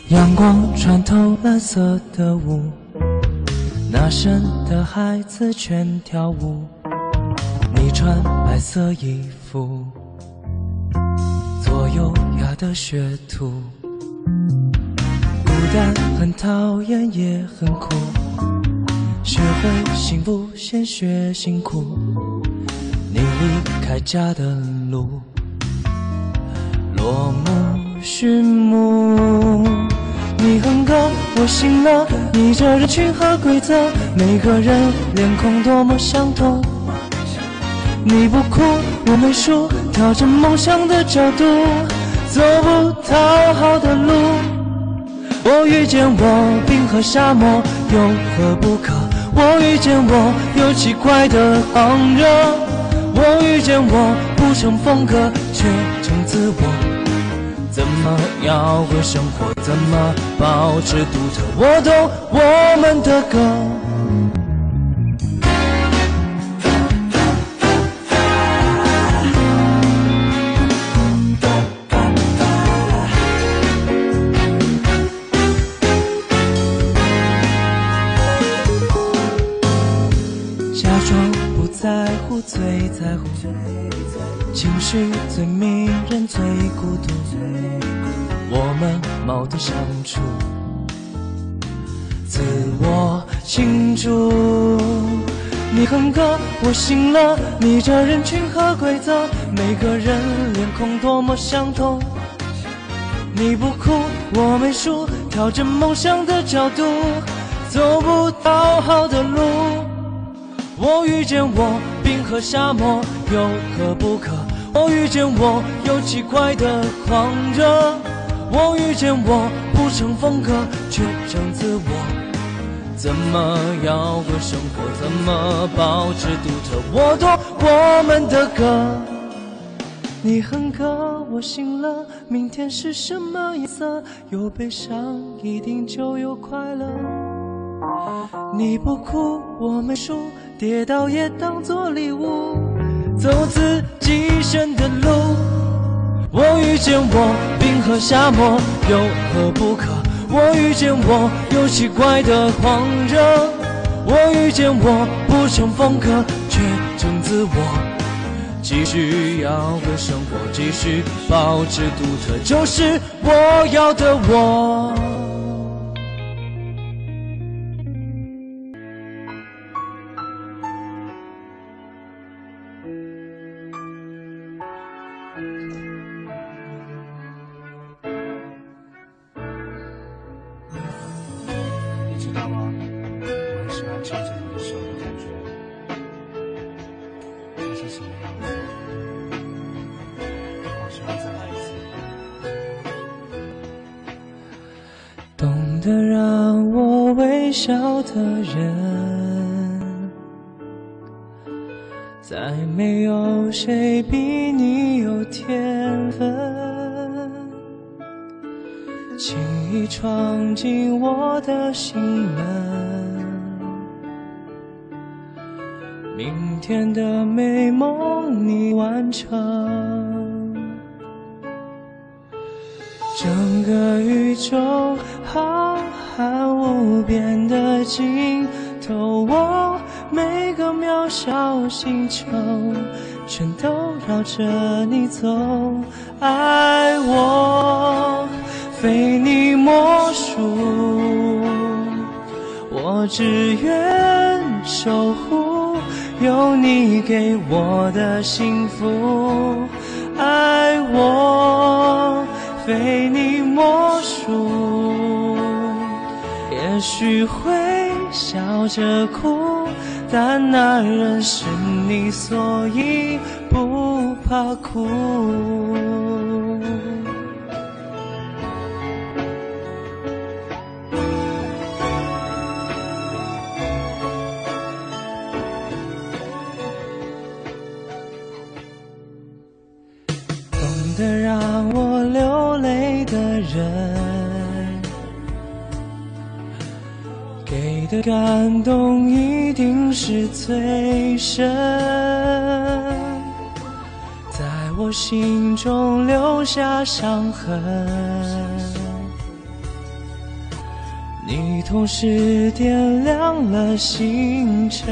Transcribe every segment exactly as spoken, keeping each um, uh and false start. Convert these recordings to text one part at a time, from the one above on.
阳光穿透蓝色的雾，那时的孩子全跳舞。你穿白色衣服，做优雅的学徒。孤单很讨厌也很苦，学会幸福先学辛苦。你离开家的路，落幕序幕。你哼歌，我醒了，逆着人群和规则，每个人脸孔多么相同。你不哭，我没输，调整梦想的角度，走不讨好的路。我遇见我，冰河沙漠有何不可？我遇见我，有奇怪的狂热。我遇见我，不成风格，却成自我。怎么摇滚生活，怎么保持独特，我懂我们的歌。假装不在乎，最在乎，情绪最迷人，最孤独。我们矛盾相处，自我庆祝。你哼歌，我醒了，逆着人群和规则，每个人脸孔多么相同。你不哭，我没输，调整梦想的角度，走不讨好的路。我遇见我，冰河沙漠有何不可？我遇见我，有奇怪的狂热。我遇见我，不成风格，却成自我。怎么摇滚生活，怎么保持独特，我懂我们的歌。你哼歌，我醒了，明天是什么颜色？有悲伤，一定就有快乐。你不哭，我没输，跌倒也当作礼物，走自己选的路。我遇见我，冰河沙漠有何不可？我遇见我，有奇怪的狂热。我遇见我，不成风格，却成自我。继续摇滚生活，继续保持独特，就是我要的我。懂得让我微笑的人，再没有谁比你有天分，轻易闯进我的心门。明天的美梦你完成，整个宇宙浩瀚无边的尽头，我每个渺小星球全都绕着你走。爱我非你莫属，我只愿守护有你给我的幸福。爱我非你莫属，也许会笑着哭，但那人是你，所以不怕哭。懂得让我流泪的人，给的感动一定是最深，在我心中留下伤痕。 你同时点亮了星辰。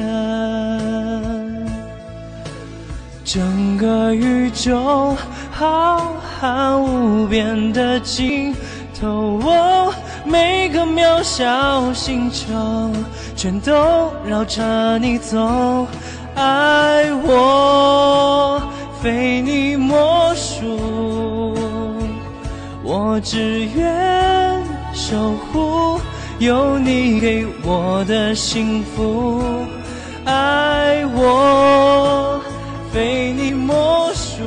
整个宇宙浩瀚无边的尽头，哦，每个渺小星球全都绕着你走。爱我非你莫属，我只愿守护有你给我的幸福。爱我非你莫属，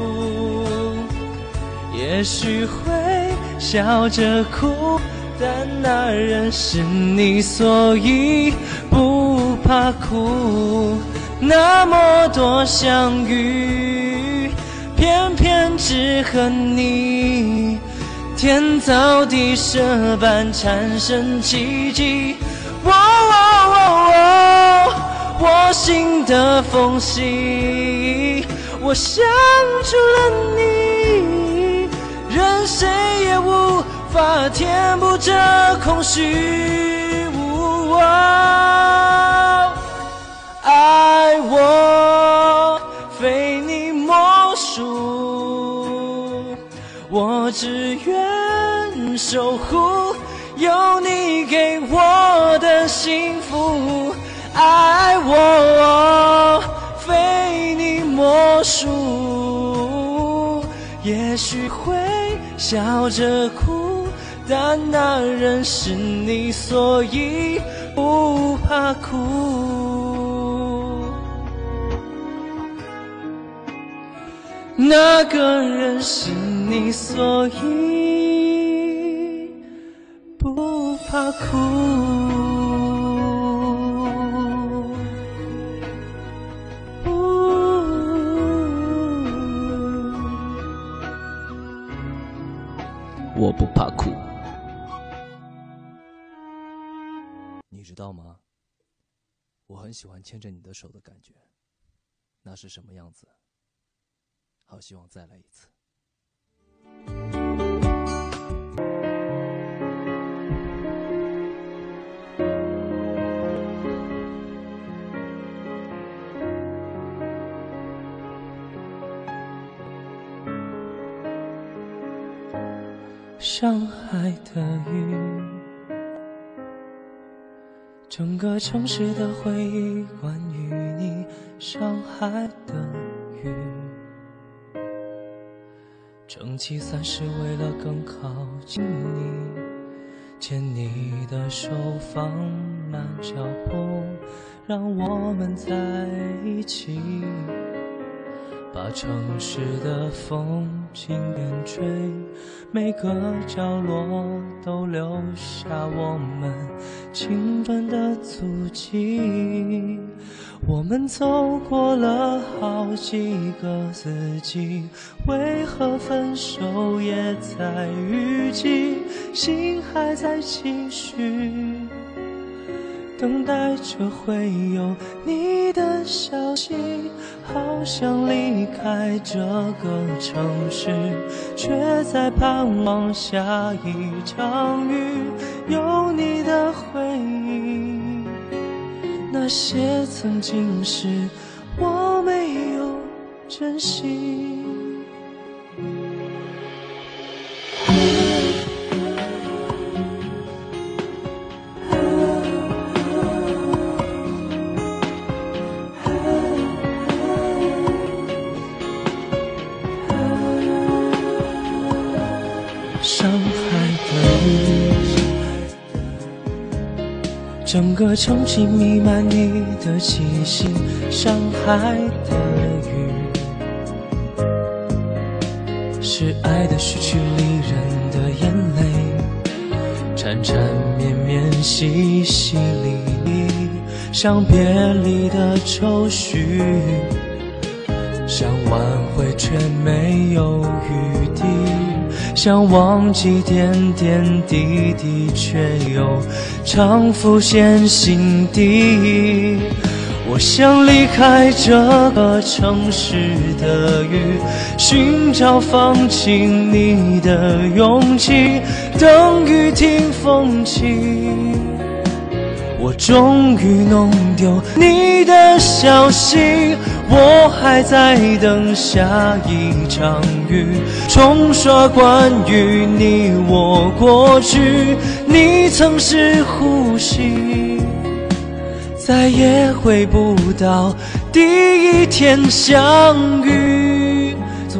也许会笑着哭，但那仍是你，所以不怕苦。那么多相遇，偏偏只和你天造地设般产生奇迹。哦哦哦哦，我心的缝隙，我想出了你，任谁也无法填补这空虚。哦哦，爱我非你莫属，我只愿守护有你给我的幸福。爱我非你莫属，也许会笑着哭，但那仍是你，所以不怕苦。那个人是你，所以不怕苦。 我不怕苦。 你知道吗？我很喜欢牵着你的手的感觉，那是什么样子？好希望再来一次。上海的雨，整个城市的回忆，关于你。上海的雨，撑起伞是为了更靠近你，牵你的手放慢脚步，让我们在一起，把城市的风景点缀，每个角落都留下我们青春的足迹。我们走过了好几个四季，为何分手也在雨季？心还在继续，等待着会有你的消息。好想离开这个城市，却在盼望下一场雨，有你的回忆。那些曾经是我没有珍惜。上海的雨，整个城市弥漫你的气息。上海的雨，是爱的失去离人的眼泪，缠缠绵绵淅淅沥沥，像别离的愁绪，想挽回却没有余地，想忘记点点滴滴，却又常浮现心底。 我想离开这个城市的雨，寻找放晴你的勇气，等雨停风起，我终于弄丢你的消息。我还在等下一场雨，冲刷关于你我过去。你曾是呼吸，再也回不到第一天相遇。总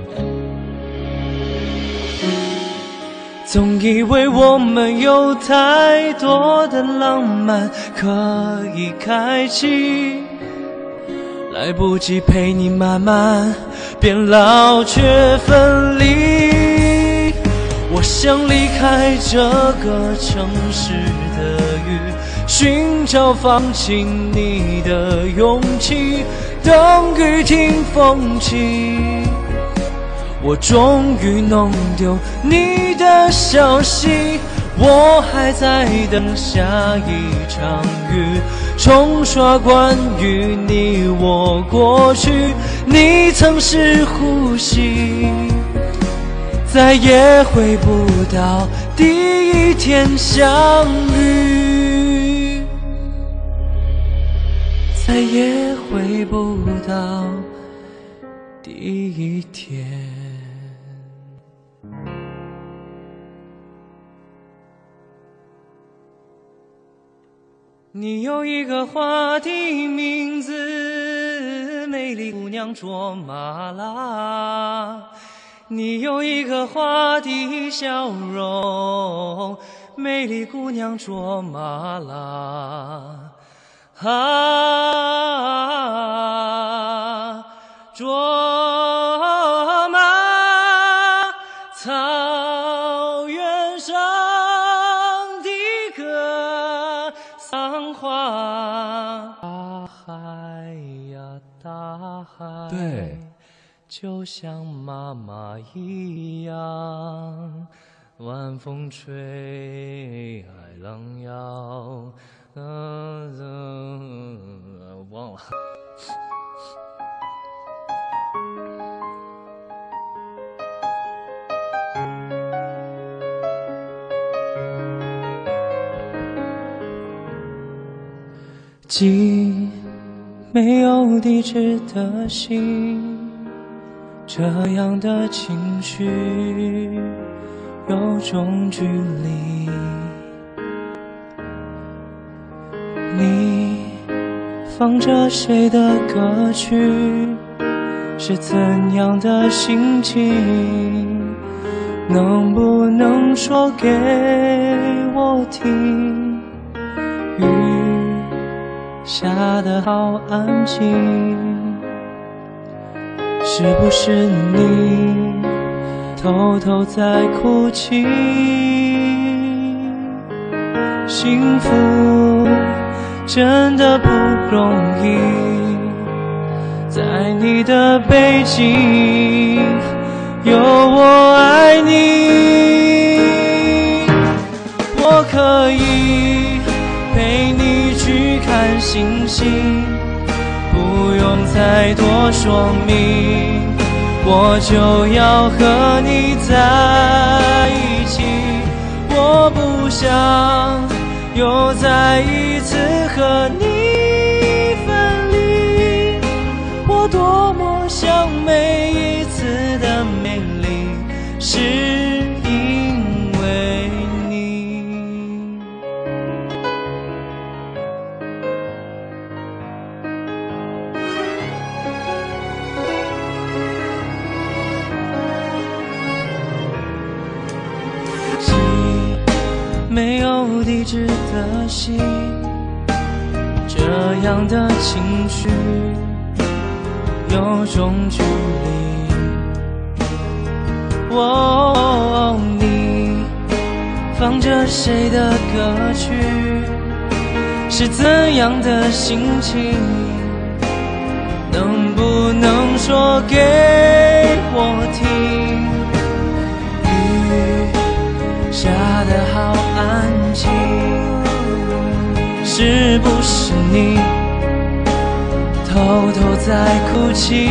总以为我们有太多的浪漫可以开启，来不及陪你慢慢变老却分离。我想离开这个城市的雨，寻找放晴你的勇气，等雨停风起，我终于弄丢你的消息。我还在等下一场雨，冲刷关于你我过去。你曾是呼吸，再也回不到第一天相遇，再也回不到第一天。你有一个花的名字，美丽姑娘卓玛拉。你有一个花的笑容，美丽姑娘卓玛拉。啊，卓玛，草原上的歌桑花，大海呀大海， 对， 就像妈妈一样，晚风吹，海浪摇，嗯嗯，忘了。寄没有地址的信，这样的情绪有种距离。你放着谁的歌曲，是怎样的心情？能不能说给我听？雨下得好安静，是不是你偷偷在哭泣？幸福真的不容易，在你的背景有我爱你。我可以陪你去看星星，不用再多说明，我就要和你在一起。我不想又再一次和你分离，我多么想每一次的美丽是因为你。寄没有地址的信，这样的情绪有种距离。哦，你放着谁的歌曲，是怎样的心情？能不能说给我听？雨下得好安静，是不是你偷偷在哭泣。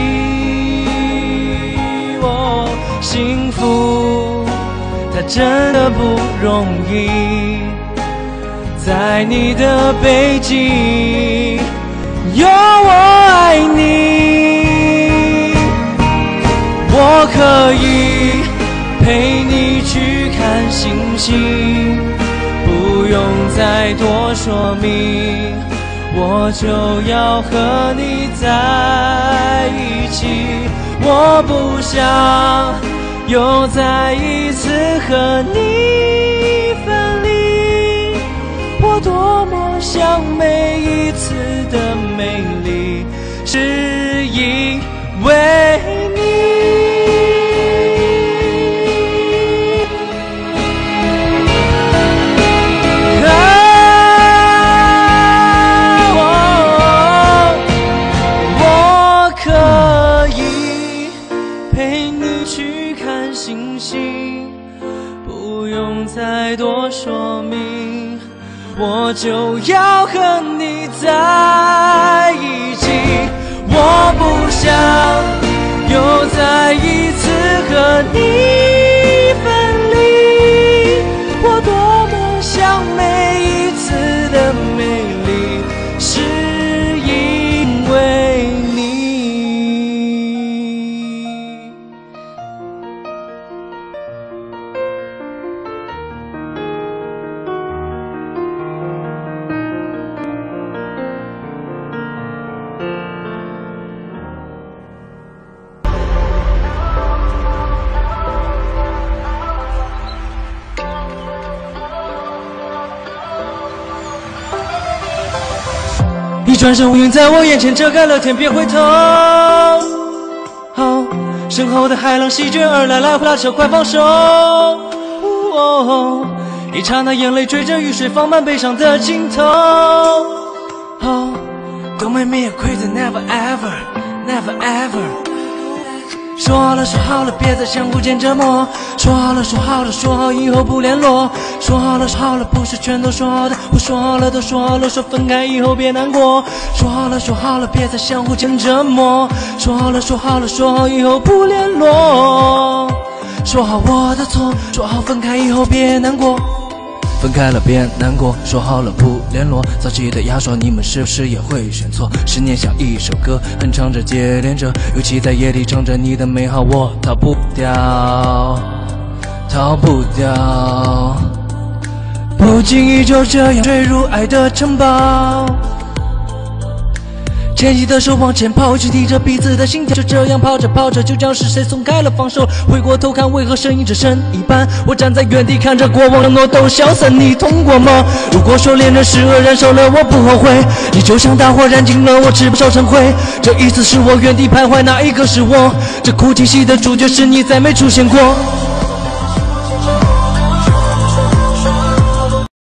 哦，幸福它真的不容易，在你的背脊有我爱你。我可以陪你去看星星，不用再多说明，我就要和你在一起。我不想又再一次和你分离，我多么想每一次的美丽是因为你。再多说明，我就要和你在一起。我不想又再一次和你分离，我多么想每一次的美丽是因为你。一转身，乌云在我眼前遮盖了天，别回头。哦，身后的海浪席卷而来，来回拉扯，快放手。哦，一刹那，眼泪追着雨水，放慢悲伤的尽头。哦 ，Don't make me a crazy, never ever, never ever。说好了，说好了，别再相互间折磨。说好了，说好了，说好以后不联络。说好了，说好了，不是全都说好的。我说好了，都说好了，说分开以后别难过。说好了，说好了，别再相互间折磨。说好了，说好了，说好以后不联络。说好我的错，说好分开以后别难过。分开了别难过，说好了不联络。早期的牙刷，你们是不是也会选错？思念像一首歌，哼唱着接连着，尤其在夜里唱着你的美好，我逃不掉，逃不掉，不经意就这样坠入爱的城堡。牵起的手往前跑，去提着彼此的心跳，就这样跑着跑着，就将是谁松开了放手。回过头看，为何声音只剩一半？我站在原地看着过往承诺都消散，你痛过吗？如果说恋人是恶，燃烧了我不后悔，你就像大火燃尽了我，只不烧成灰。这一次是我原地徘徊，哪一个是我？这哭泣戏的主角是你，再没出现过。